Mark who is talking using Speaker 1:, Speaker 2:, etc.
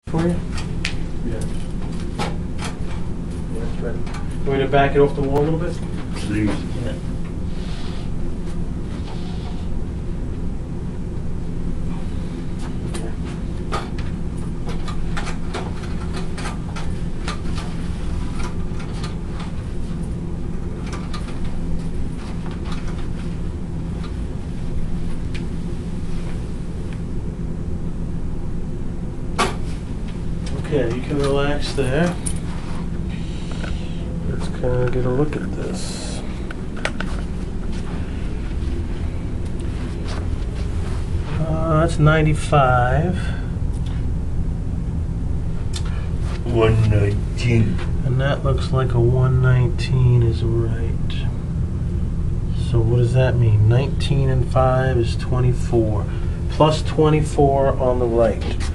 Speaker 1: For you?
Speaker 2: Yeah.
Speaker 1: Yeah, it's ready. Want me to back it off the wall a little bit?
Speaker 2: Please.
Speaker 1: Yeah. Okay, you can relax there. Let's kind of get a look at this. That's 95.
Speaker 2: 119.
Speaker 1: And that looks like a 119 is right. So what does that mean? 19 and 5 is 24. Plus 24 on the right.